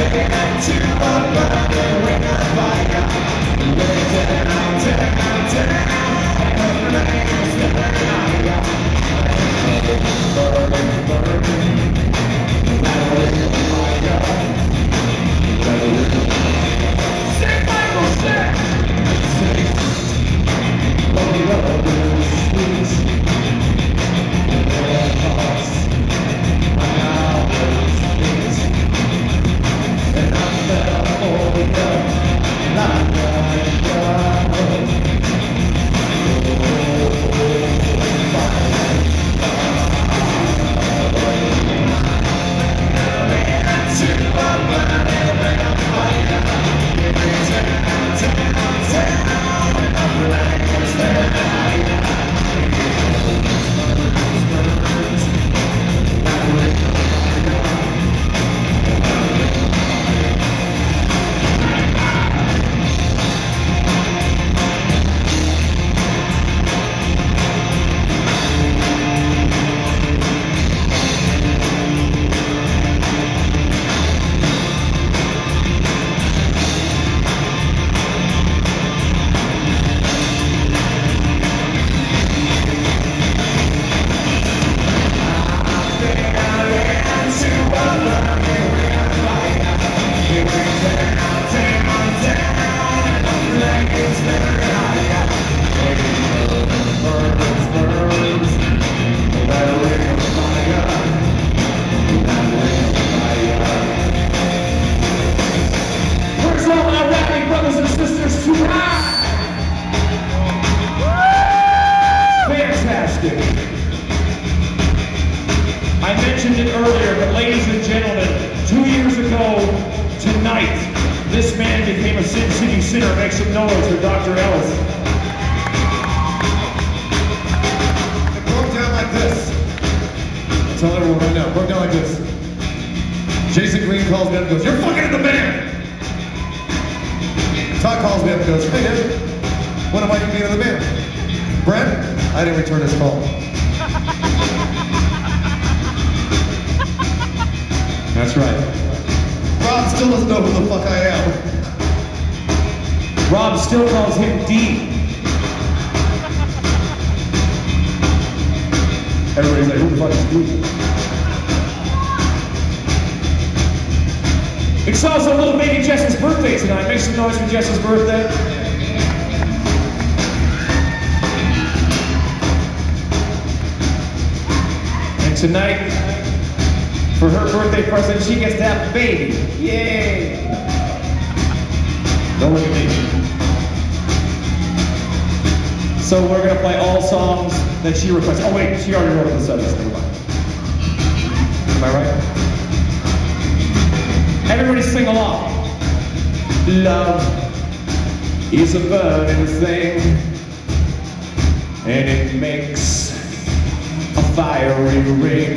I mentioned it earlier, but ladies and gentlemen, 2 years ago tonight, this man became a Sin City sinner. Make some noise for Dr. Ellis. It broke down like this. I'll tell everyone right now, it broke down like this. Jason Green calls me up and goes, "You're fucking in the band!" Todd calls me up and goes, "Hey, Dad, when am I being in the band?" Brent, I didn't return his call. That's right. Rob still doesn't know who the fuck I am. Rob still calls him D. Everybody's like, "Who the fuck is D?" It's also little baby Jess's birthday tonight. Make some noise for Jess's birthday. And tonight, for her birthday present, she gets to have a baby. Yay! Don't look at me. So we're gonna play all songs that she requests. Oh wait, she already wrote the subject. Never mind. Am I right? Everybody sing along. Love is a burning thing, and it makes a fiery ring.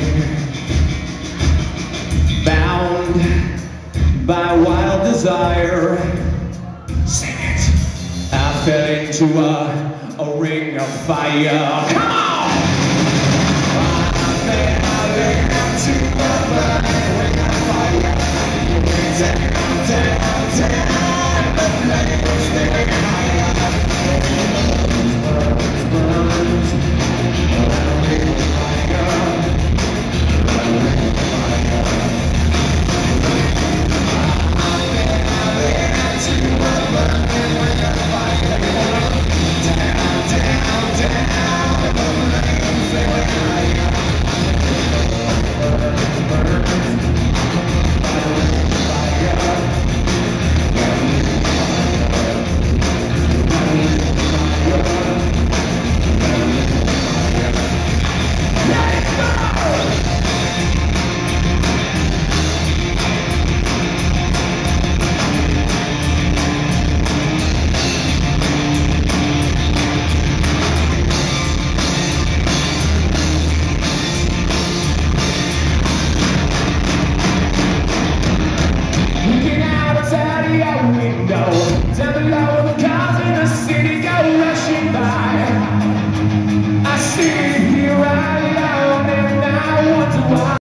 Bound by wild desire, sing it. I fell into a ring of fire. Come on!